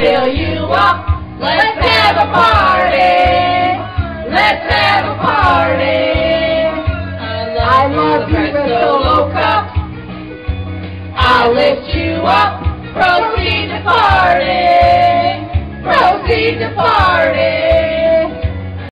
fill you up. Let's have a party. Let's have a party. I love you, Red Solo Cup. I'll lift you up. Proceed to party. Proceed to party.